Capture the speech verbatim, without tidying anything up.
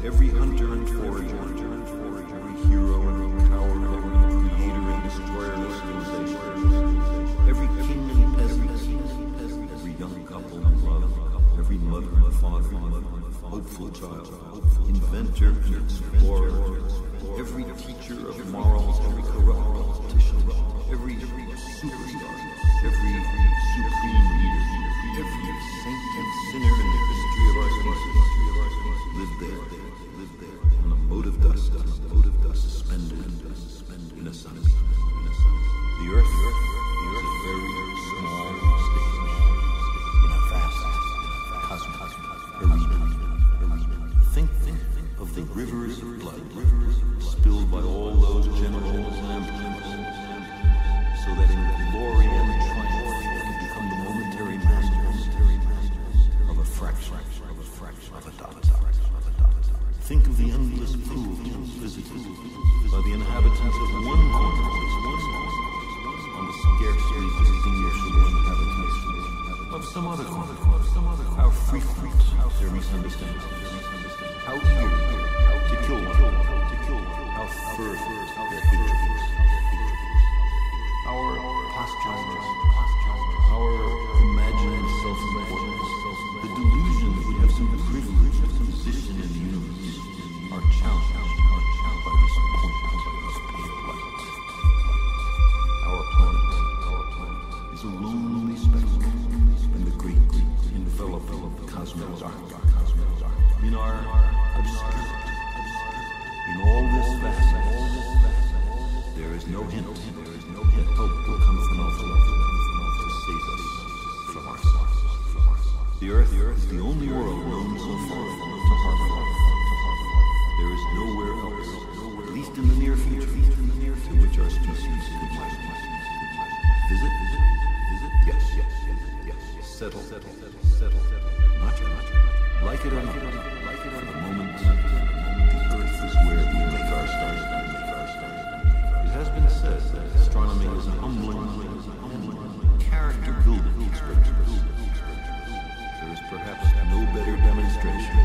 every hunter and forager, every hero and coward, every creator and destroyer of civilization, every king and peasant, every young couple in love, every mother and father, hopeful child, inventor and explorer, every teacher of morals, every corrupt politician, every superstar, every supreme leader, every saint and sinner in the history of our species lived there, lived there, on a mote of dust, on a mote of dust, suspended in a sun. The earth, the earth, a very small station in a vast, cosmic arena. Think, think of the rivers of blood, rivers spilled by all those generals and emperors, so that in glory and triumph they can become the momentary masters of a fraction, of a fraction, of a dot. Think of the endless pools visited by the inhabitants of one corner, on the scarcely distinguishable inhabitants of some other corner. How frequent their misunderstandings, how eager to kill one, to kill one, how fervent their hatred, our postures, our imagined self-importance, the delusion that we have some privilege of position in the universe, are challenged by this point of pale light. Our planet, our planet is a lonely speck in the great enveloping of the cosmic dark. In our obscurity, in all this vastness, there is no hint, there is no hint hope will come from above to save us from ourselves. The earth is the only world known so far to harbor. There is nowhere else, at least in the near future, to which our species could might. Visit, visit, visit, yes, yes, yes, yes, settle, settle, settle, not yet, not yet. Like it or not, like it or not, for the moment, the earth is where we make our start. It has been said that astronomy is a humbling and character-building experience. There is perhaps no better demonstration